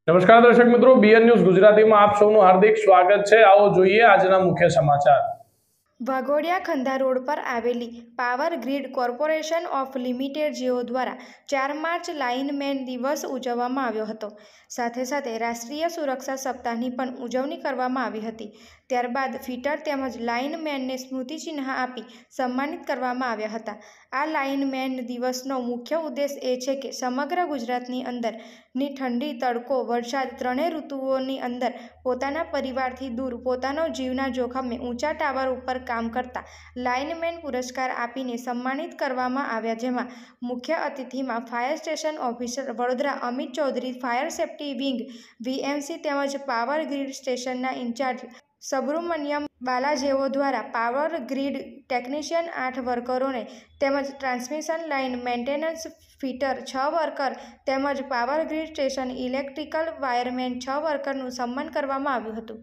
નમસ્કાર દર્શક મિત્રો, બીએન ન્યૂઝ ગુજરાતીમાં આપ સૌનું હાર્દિક સ્વાગત છે। આવો જોઈએ આજના મુખ્ય સમાચાર। વાઘોડિયા ખંધા રોડ પર આવેલી power grid corporation of limited જેઓ દ્વારા 4 માર્ચ લાઇનમેન દિવસ ઉજવવામાં આવ્યો હતો। સાથે સાથે રાષ્ટ્રીય સુરક્ષા સપ્તાહની પણ ઉજવણી કરવામાં આવી હતી। ત્યારબાદ ફિટર તેમજ લાઇનમેનને સ્મૃતિચિહ્ન આપી સન્માનિત કરવામાં આવ્યા હતા। આ લાઇનમેન દિવસનો મુખ્ય ઉદ્દેશ એ છે કે સમગ્ર ગુજરાતની અંદરની ઠંડી, તડકો, વરસાદ ત્રણેય ઋતુઓની અંદર પોતાના પરિવારથી દૂર પોતાનો જીવના જોખમે ઊંચા ટાવર ઉપર કામ કરતા લાઇનમેન પુરસ્કાર આપીને સન્માનિત કરવામાં આવ્યા, જેમાં મુખ્ય અતિથિમાં fire station officer Vadodara Amit Chaudhary, fire safety wing VMC તેમજ પાવર ગ્રીડ સ્ટેશનના ઇન્ચાર્જ સુબ્રમણ્યમ બાલાજેઓ દ્વારા પાવર ગ્રીડ ટેકનિશિયન 8 વર્કરોને તેમજ transmission line maintenance fitter 6 worker તેમજ power grid station electrical wireman 6 વર્કરનું સન્માન કરવામાં આવ્યું હતું।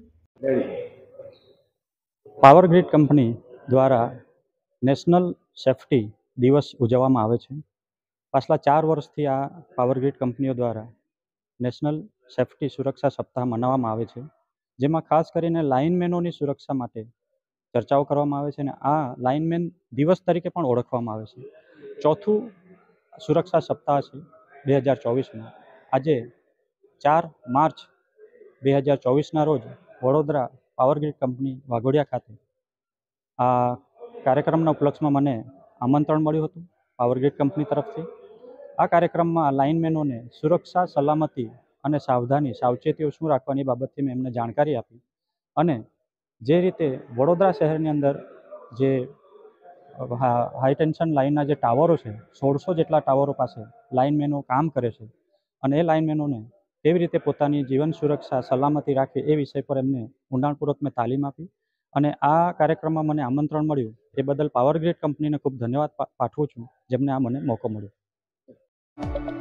પાવર ગ્રીડ કંપની દ્વારા નેશનલ સેફ્ટી દિવસ ઉજવવામાં આવે છે। પાછલા 4 વર્ષથી આ પાવર ગ્રીડ કંપનીઓ દ્વારા નેશનલ સેફ્ટી સુરક્ષા સપ્તાહ મનાવવામાં આવે છે, જેમાં ખાસ કરીને લાઇનમેનોની સુરક્ષા માટે ચર્ચાઓ કરવામાં આવે છે અને આ લાઇનમેન દિવસ તરીકે પણ ઓળખવામાં આવે છે। ચોથું સુરક્ષા સપ્તાહ છે 2024માં। આજે 4 માર્ચ 2024ના રોજ Vadodara power grid company Waghodia ખાતે આ કાર્યક્રમના ઉપલક્ષમાં મને આમંત્રણ મળ્યું હતું પાવર ગ્રીડ કંપની તરફથી। આ કાર્યક્રમમાં લાઇનમેનોને સુરક્ષા, સલામતી અને સાવચેતીઓ શું રાખવાની બાબતથી મેં એમને જાણકારી આપી અને જે રીતે વડોદરા શહેરની અંદર જે હાઈ ટેન્શન લાઇનના જે ટાવરો છે, 1600 જેટલા ટાવરો પાસે લાઇનમેનો કામ કરે છે અને એ લાઇનમેનોને કેવી રીતે પોતાની જીવન સુરક્ષા, સલામતી રાખે એ વિષય પર એમને ઊંડાણપૂર્વક મેં તાલીમ આપી અને આ કાર્યક્રમમાં મને આમંત્રણ મળ્યું એ બદલ પાવર ગ્રીડ કંપનીને ખૂબ ધન્યવાદ પાઠવું છું, જેમને આ મને મોકો મળ્યો।